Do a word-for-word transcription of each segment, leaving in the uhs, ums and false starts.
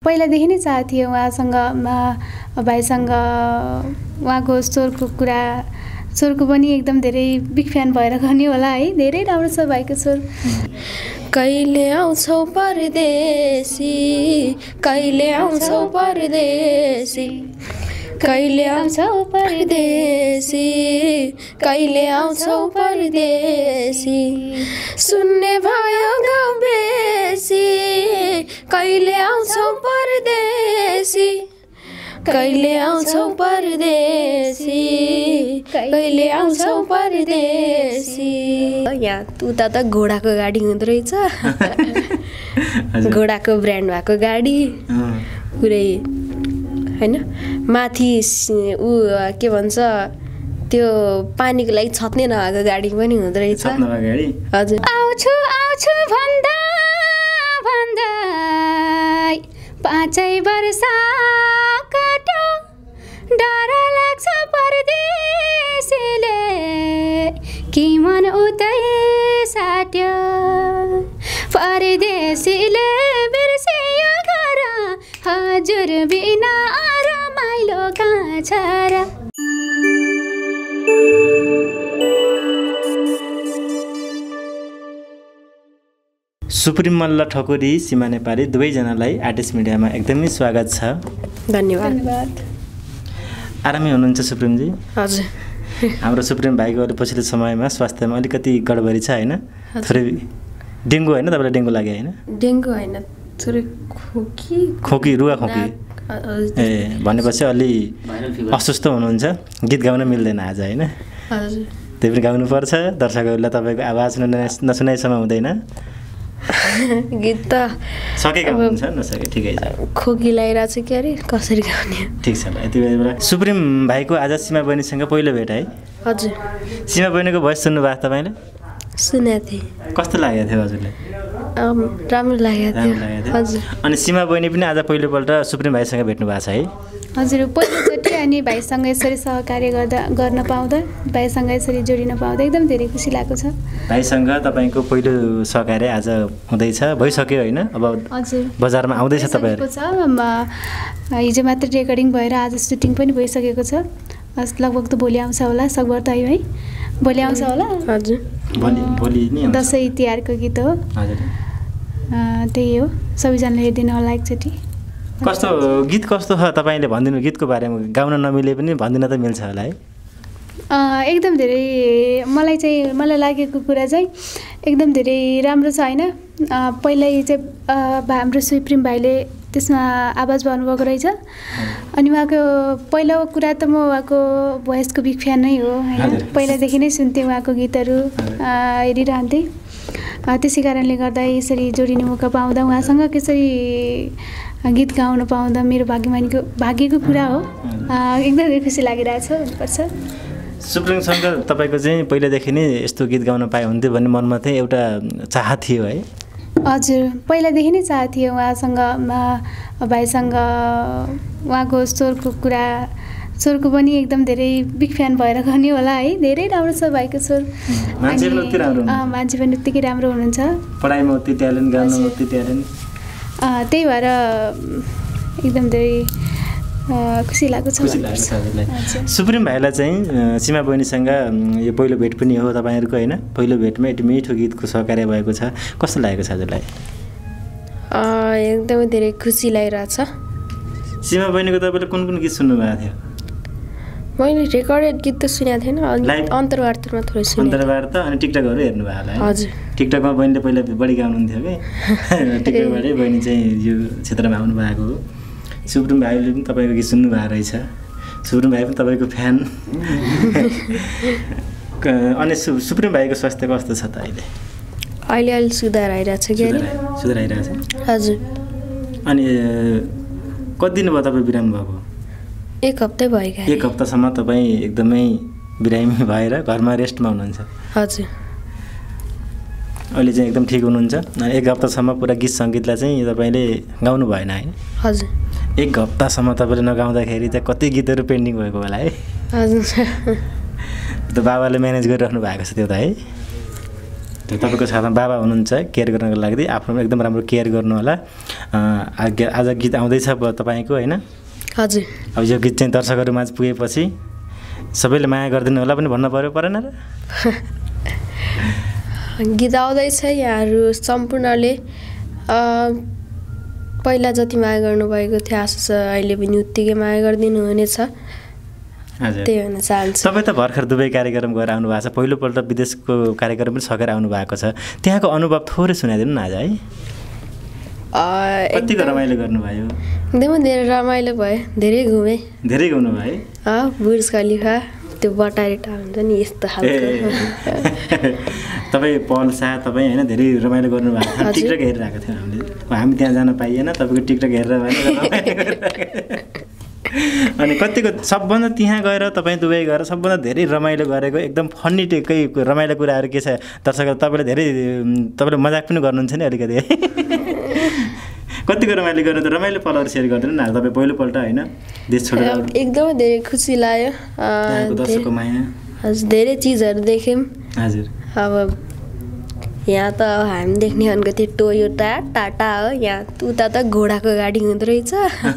पहिलादेखि नै चाह थियो उहाँसँग भाइसँग उहाँको स्वरको कुरा स्वरको पनि एकदम धेरै बिग फ्यान भएर गर्ने होला है धेरै राम्रो छ भाइको स्वर कहिले आउँछौ परदेशी कहिले आउँछौ परदेशी कहिले आउँछौ परदेशी कहिले आउँछौ परदेशी सुन्ने भयो गाउँ बेसी कहिले आउँछौ परदेशी कहिले आउँछौ परदेशी कहिले आउँछौ परदेशी यहाँ उता त घोडाको गाडी हुँदो रहेछ घोडाको ब्रान्ड भएको गाडी पुरै हैन माथि उ के भन्छ त्यो पानीको लागि छत्ने नभएको गाडी पनि हुँदो रहेछ हजुर आउँछु आउँछु भन्दा भन्दा पाँचै वर्ष काट्यो डर लाग्छ परदेशीले कि मन उतै साट्यो परदेशीले बिर्सियो घर हजुर बिना रमाइलो कहाँ छ र सुप्रिम मल्ल ठकुरी सीमा नेपाली दुवैजनालाई आर्टिस्ट मिडियामा एकदमै स्वागत छ धन्यवाद धन्यवाद आरामै हुनुहुन्छ सुप्रिमजी हजुर हाम्रो सुप्रिम भाइको अहिले पछिल्लो समयमा स्वास्थ्यमा अलिकति गडबडी छ होइन थोरै डेङ्गु होइन तपाईँलाई डेङ्गु लाग्यो होइन डेङ्गु होइन थोरै खोकी खोकी रुवा खोकी ए भनेपछि अलि अस्वस्थ हुनुहुन्छ गीत गाउन मिल्दैन आज होइन हजुर त्यही पनि गाउनुपर्छ दर्शकहरूलाई तपाईँको आवाज नसुनाइसम्म हुँदैन गीत त सकेका हुनुहुन्छ नसके ठिकै छ खोकी लगाइरहेको छ कि अरे कसरी गाउने ठिक छ ल यति बेला सुप्रिम भाइको आज सीमा बहिनीसँग पहिलो भेट है हजुर सीमा बहिनीको भोइस सुन्नुभएको तपाईँले सुनेको थिएँ कस्तो लागेको थियो हजुरलाई राम्रो लागेको थियो हजुर अनि सीमा बहिनी पनि आज पहिलोपल्ट सुप्रिम भाइसँग भेट्नु भएको छ है हजुर पहिलोचोटि अनि भाइसँग यसरी सहकार्य गर्दा गर्न पाउँदा भाइसँग यसरी जोडिन पाउँदा एकदम धेरै खुसी लागेको छ भाइसँग तपाईँको पहिलो सहकार्य आज हुँदैछ भइसक्यो होइन अब हजुर बजारमा आउँदैछ तपाईँहरू हिजो मात्र रेकर्डिङ भएर आज सुटिङ पनि भइसकेको छ लगभग त भोलि आउँछ होला सकभर त है भोलि आउँछ होला हजुर भोलि भोलि नै दसैँ तिहारको गीत हो हजुर त्यही हो सबैजनाले हेरिदिनु होला एकचोटि कस्तो गीत कस्तो छ तपाईँले भनिदिनु गीतको बारेमा गाउन नमिले पनि भनिदिन त मिल्छ होला है एकदम धेरै मलाई चाहिँ मलाई लागेको कुरा चाहिँ एकदम धेरै राम्रो छ होइन पहिल्यै चाहिँ हाम्रो सुप्रिम भाइले त्यसमा आवाज भन्नुभएको रहेछ अनि उहाँको पहिलो कुरा त म उहाँको भोइसको बिग फ्यान नै हो होइन पहिलादेखि नै सुन्थेँ उहाँको गीतहरू हेरिरहन्थेँ त्यसै कारणले गर्दा यसरी जोडिने मौका पाउँदा उहाँसँग कसरी गीत गाउन पाउँदा मेरो भाग्यमानीको भाग्यको कुरा हो एकदमै खुसी लागिरहेछ भन्नुपर्छ सुप्रिमसँग तपाईँको चाहिँ पहिलादेखि नै यस्तो गीत गाउन पाए हुन्थ्यो भन्ने मनमा चाहिँ एउटा चाह थियो है हजुर पहिलादेखि नै चाह थियो उहाँसँग भाइसँग उहाँको स्वरको कुरा स्वरको पनि एकदम धेरै बिग फ्यान भएर गर्ने होला है धेरै राम्रो छ भाइको स्वर मान्छे पनि उति राम्रो मान्छे पनि उत्तिकै राम्रो हुनुहुन्छ पढाइमा उति ट्यालेन्ट गाउनमा उति ट्यालेन्ट त्यही भएर एकदम धेरै खुसी लागेको छ सुप्रिम भाइलाई चाहिँ सीमा बहिनीसँग यो पहिलो भेट पनि हो तपाईँहरूको होइन पहिलो भेटमा यति मिठो गीतको सहकार्य भएको छ कस्तो लागेको छ हजुरलाई एकदमै धेरै खुसी लागिरहेछ सीमा बहिनीको तपाईँले कुन कुन गीत सुन्नुभएको थियो मैले रेकर्डेड गीत त सुनेको थिएन अन्तर्वार्तामा थोरै सुने अन्तर्वार्ता अनि टिकटकहरू हेर्नु भएको होला है हजुर टिकटकमा बहिनीले पहिला बढी गाउनुहुन्थ्यो कि टिकटकबाटै बहिनी चाहिँ यो क्षेत्रमा आउनु भएको हो सुप्रिम भाइले पनि तपाईँको गीत सुन्नु भएको रहेछ सुप्रिम भाइ पनि तपाईँको फ्यान अनि सुप्रिम भाइको स्वास्थ्य कस्तो छ त अहिले अहिले अहिले सुधार आइरहेको छ कि सुधार आइरहेको छ हजुर अनि कति दिन भयो तपाईँ बिरामी भएको एक हप्तै भयो एक हप्तासम्म तपाईँ एकदमै बिरामी भएर घरमा रेस्टमा हुनुहुन्छ हजुर अहिले चाहिँ एकदम ठिक हुनुहुन्छ अनि एक हप्तासम्म पुरा गीत सङ्गीतलाई चाहिँ तपाईँले गाउनु भएन है हजुर एक हप्तासम्म तपाईँले नगाउँदाखेरि चाहिँ कति गीतहरू पेन्डिङ भएको होला है हजुर त बाबाले म्यानेज गरिराख्नु भएको छ त्यो त है तपाईँको साथमा बाबा हुनुहुन्छ केयर गर्नको लागि आफ्नो एकदम राम्रो केयर गर्नु होला। आज गीत आउँदैछ तपाईँको होइन? हजुर। अब यो गीत चाहिँ दर्शकहरूमाझ पुगेपछि सबैले माया गरिदिनु होला पनि भन्नु पऱ्यो परेन र? गीत आउँदैछ यहाँहरू सम्पूर्णले पहिला जति माया गर्नुभएको थियो आशा छ अहिले पनि उत्तिकै माया गरिदिनु हुनेछ। हजुर त्यही भन्न चाहन्छु। तपाईँ त भर्खर दुबई कार्यक्रम गरेर आउनु भएको छ, पहिलोपल्ट विदेशको कार्यक्रम पनि सकेर आउनु भएको छ, त्यहाँको अनुभव थोरै सुनाइदिनु न आज है। कतिको रमाइलो गर्नुभयो? एकदमै धेरै रमाइलो भयो, धेरै घुमेँ। धेरै घुम्नु भयो? बुर्ज खलिफा त्यो बटारेटा हुन्छ नि यस्तो खालको। तपाईँ पल शाह तपाईँ होइन धेरै रमाइलो गर्नुभएको छ। टिकटक हेरिरहेको थियो हामीले, हामी त्यहाँ जान पाइएन, तपाईँको टिकटक हेरेर अनि कतिको सबभन्दा त्यहाँ गएर तपाईँ दुबई गएर सबभन्दा धेरै रमाइलो गरेको एकदम फन्नी टेकै रमाइलो कुराहरू के छ दर्शकहरू? तपाईँले धेरै तपाईँले मजाक पनि गर्नुहुन्छ नि अलिकति है। कतिको रमाइलो गर्नु त रमाइलो पलहरू सेयर गरिदिनु न तपाईँ पहिलोपल्ट होइन देश छोडेर? एकदमै धेरै खुसी लाग्यो। दर्शकको माया। हजुर धेरै चिजहरू देख्यौँ। हजुर। अब यहाँ त हामी देख्ने भनेको त्यो टोयोटा टाटा हो, यहाँ उता त घोडाको गाडी हुँदो रहेछ।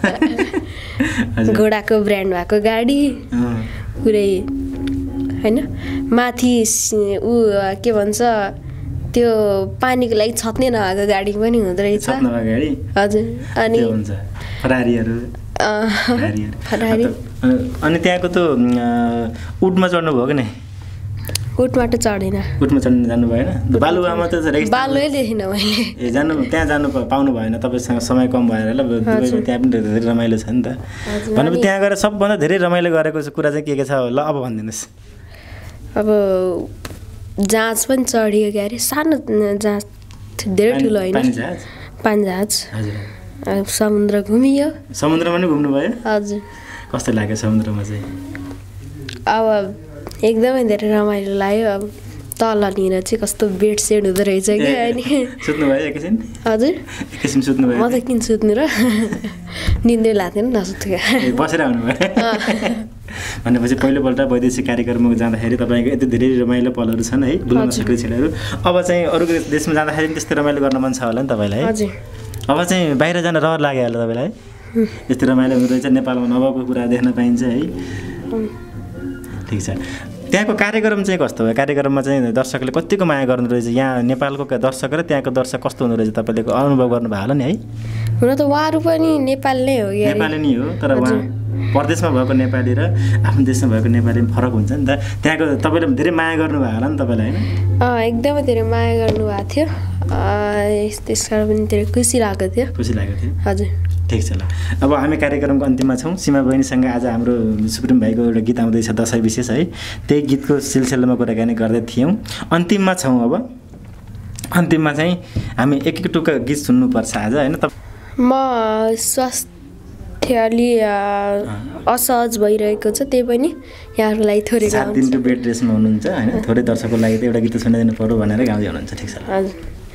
घोडाको ब्रान्ड भएको गाडी पुरै होइन। माथि ऊ के भन्छ त्यो पानीको लागि छत्ने नभएको गाडी पनि हुँदो रहेछ। हजुर। अनि फरारीहरू फरारी। अनि त्यहाँको त उटमा चढ्नु भयो कि नै? उटमा त चढेन। उटमा चढ्नु जानु भएन? बालुवामा त बालुवै देखिनँ मैले। ए जानु त्यहाँ जानु पाउनु भएन, तपाईँसँग समय कम भएर होला। त्यहाँ पनि धेरै रमाइलो छ नि त। भनेपछि त्यहाँ गएर सबभन्दा धेरै रमाइलो गरेको कुरा चाहिँ के के छ ल अब भनिदिनुहोस्। अब जहाज पनि चढियो क्या अरे, सानो जहाज धेरै ठुलो होइन, पानी जहाज। समुद्र घुमियो। समुद्रमा पनि घुम्नु भयो? हजुर। कस्तो लाग्यो समुद्रमा चाहिँ? अब एकदमै धेरै रमाइलो लाग्यो। अब तलनिर चाहिँ कस्तो बेड सेड हुँदो रहेछ क्या। अनि सुत्नु भयो एकैछिन? हजुर एकैछिन सुत्नु भयो? म त किन सुत्नु र, निन्दै लाग्थेन नसुत्थ्यो। बसेर आउनु भयो भनेपछि पहिलोपल्ट वैदेशिक कार्यक्रममा जाँदाखेरि तपाईँको यति धेरै रमाइलो पलहरू छन् है, भुल्न नसक्ने क्षणहरू। अब चाहिँ अरू देशमा जाँदाखेरि पनि त्यस्तै रमाइलो गर्न मन छ होला नि तपाईँलाई? हजुर। अब चाहिँ बाहिर जान रहर लाग्यो होला तपाईँलाई? यस्तो रमाइलो हुँदो रहेछ, नेपालमा नभएको कुरा देख्न पाइन्छ है। ठिक छ। त्यहाँको कार्यक्रम चाहिँ कस्तो भयो? कार्यक्रममा चाहिँ दर्शकले कतिको माया गर्नु रहेछ? यहाँ नेपालको दर्शक र त्यहाँको दर्शक कस्तो हुँदो रहेछ तपाईँले अनुभव गर्नुभयो होला नि है? हुन त उहाँहरू पनि नेपाल नै हो, नेपाली नै हो, तर उहाँ परदेशमा भएको नेपाली र आफ्नो देशमा भएको नेपाली फरक हुन्छ नि त। त्यहाँको तपाईँले धेरै माया गर्नुभयो होला नि तपाईँलाई होइन? एकदमै धेरै माया गर्नुभएको थियो, त्यस कारण पनि धेरै खुसी लागेको थियो। खुसी लागेको थियो? हजुर। ठिक छ ल। अब हामी कार्यक्रमको अन्तिममा छौँ। सीमा बहिनीसँग आज हाम्रो सुप्रिम भाइको एउटा गीत आउँदैछ दसैँ विशेष है, त्यही गीतको सिलसिलामा कुराकानी गर्दै थियौँ। अन्तिममा छौँ अब। अन्तिममा चाहिँ हामी एक एक टुक्का गीत सुन्नुपर्छ आज होइन? त म स्वास्थ्य अलि असहज भइरहेको छ, त्यही पनि यहाँहरूलाई थोरै सात दिनको बेड रेस्टमा हुनुहुन्छ होइन, थोरै दर्शकको लागि त एउटा गीत सुनाइदिनु पर्यो भनेर गाउँदै हुनुहुन्छ। ठिक छ। हजुर।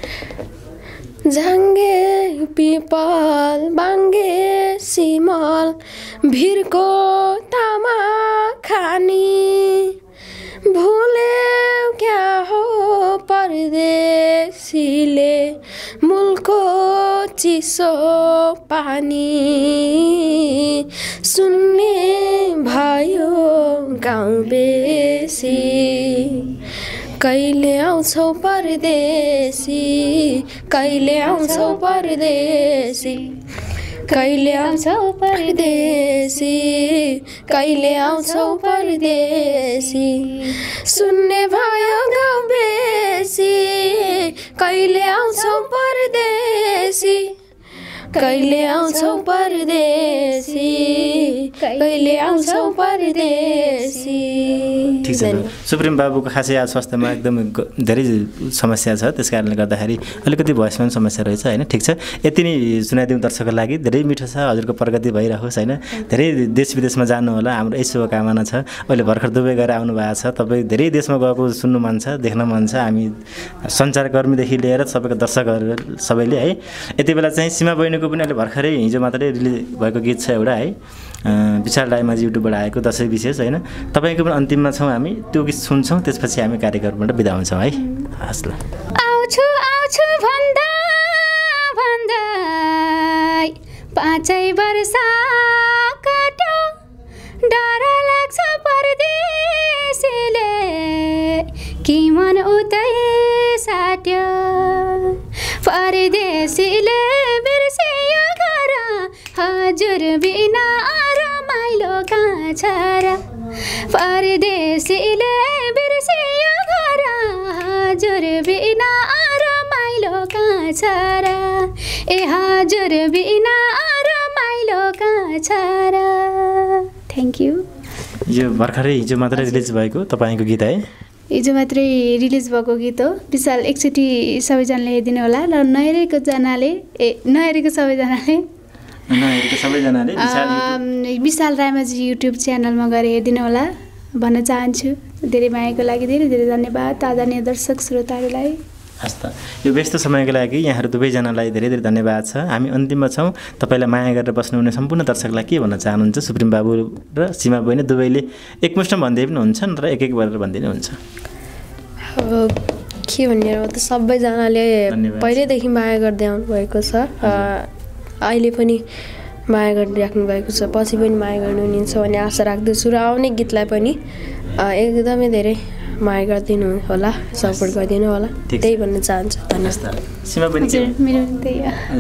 झाङ्गे पिपल बाङ्गे सिमल भिरको तामा खानी भुले क्या हो परदेशीले मुलको चिसो पानी सुन्ने भयो गाउँ बेसी कहिले आउँछौ परदेशी कहिले आउँछौ परदेशी कहिले आउँछौ परदेशी कहिले आउँछौ परदेशी सुन्ने भयो गाउँ बेसी कहिले आउँछौ परदेशी कहिले आउँछौ परदेशी कहिले आउँछौ परदेशी। ठिक छ। सुप्रिम बाबुको खासै आज स्वास्थ्यमा एकदम धेरै समस्या छ, त्यस कारणले गर्दाखेरि अलिकति भोइसमा पनि समस्या रहेछ होइन? ठिक छ। यति नै सुनाइदिउँ दर्शकको लागि। धेरै मिठो छ, हजुरको प्रगति भइरहोस् होइन? धेरै देश विदेशमा जानु होला, हाम्रो यही शुभकामना छ। अहिले भर्खर दुबई गएर आउनु भएको छ, तपाईँ धेरै देशमा गएको सुन्नु मन छ, देख्न मन छ। हामी सञ्चारकर्मीदेखि लिएर सबैको दर्शकहरू सबैले है। यति बेला चाहिँ सीमा बहिनीको पनि अहिले भर्खरै हिजो मात्रै रिलिज भएको गीत छ एउटा है, विशाल राईमाझी युट्युबबाट आएको दसैँ विशेष होइन? तपाईँको पनि अन्तिममा छौँ हामी, त्यो गीत सुन्छौँ, त्यसपछि हामी कार्यक्रमबाट बिदा हुन्छौँ है। हस् ल। आउँछु आउँछु भन्दा भन्दा पाँचै वर्ष काट्यो डर लाग्छ परदेशीले कि मन उतै साट्यो परदेशीले बिर्सियो घर हजुर बिना रमाइलो कहाँ छ र परदेशीले बिर्सियो घर हजुर बिना रमाइलो कहाँ छ र ए हजुर बिना रमाइलो कहाँ छ र। Thank you. यो भर्खरै हिजो मात्रै रिलिज भएको तपाईँको गीत है? हिजो मात्रै रिलिज भएको गीत हो। विशाल एकचोटि सबैजनाले हेरिदिनु होला र नहेरेको जनाले ए नहेरेको सबैजनाले नहेरेको सबैजनाले विशाल रायमाझी युट्युब च्यानलमा गएर हेरिदिनु होला भन्न चाहन्छु। धेरै मायाको लागि धेरै धेरै धन्यवाद आदरणीय दर्शक श्रोताहरूलाई। हस् त, यो व्यस्त समयको लागि यहाँहरू दुवैजनालाई धेरै धेरै धन्यवाद छ। हामी अन्तिममा छौँ। तपाईँलाई माया गरेर बस्नुहुने सम्पूर्ण दर्शकलाई के भन्न चाहनुहुन्छ? सुप्रिम बाबु र सीमा बहिनी दुवैले एकमुष्ट भन्दै पनि हुन्छ र एक एक गरेर भन्दै नै हुन्छ। अब के भन्ने अब त सबैजनाले पहिल्यैदेखि माया गर्दै आउनुभएको छ, अहिले पनि माया गरिराख्नु भएको छ, पछि पनि माया गर्नुहुनेछ भन्ने आशा राख्दछु र आउने गीतलाई पनि एकदमै धेरै माया गरिदिनु होला, सपोर्ट गरिदिनु होला, त्यही भन्न चाहन्छु। धन्यवाद। सीमा बहिनी मेरो